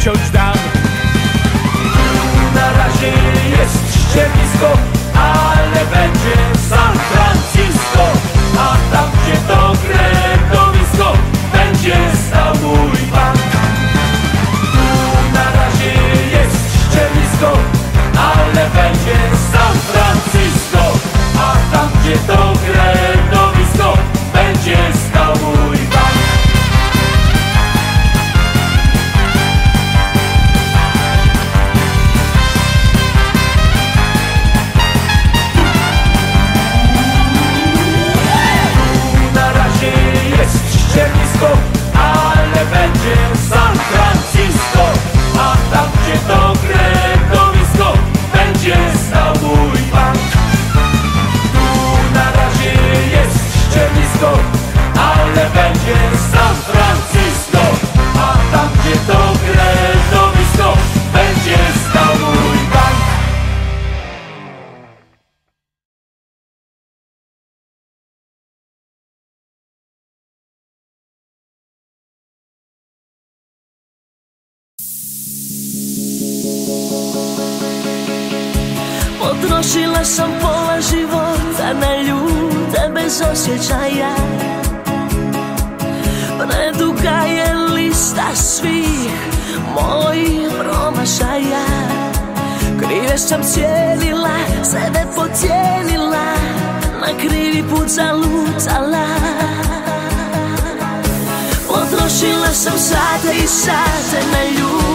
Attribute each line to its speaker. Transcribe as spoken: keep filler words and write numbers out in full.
Speaker 1: uciąć dam.
Speaker 2: Na razie jest ściernisko, ale będzie San Francisco, a tam gdzie to krętowisko będzie stał mój bank. Na razie jest ściernisko, ale będzie San Francisco, a tam gdzie to krętowisko będzie stał mój bank. Na razie jest ściernisko, ale będzie San Francisco, a tam gdzie to krętowisko będzie stał mój bank. Tu na razie jest ściernisko, ale będzie San Francisco, a tam gdzie to krętowisko będzie stał mój bank.
Speaker 3: Potrošila sam pola života na ljude bez osjećaja. Preduga je lista svih mojih promašaja. Krive sam cijenila, sebe podcijenila, na krivi put zalutala. Potrošila sam sate i sate na ljude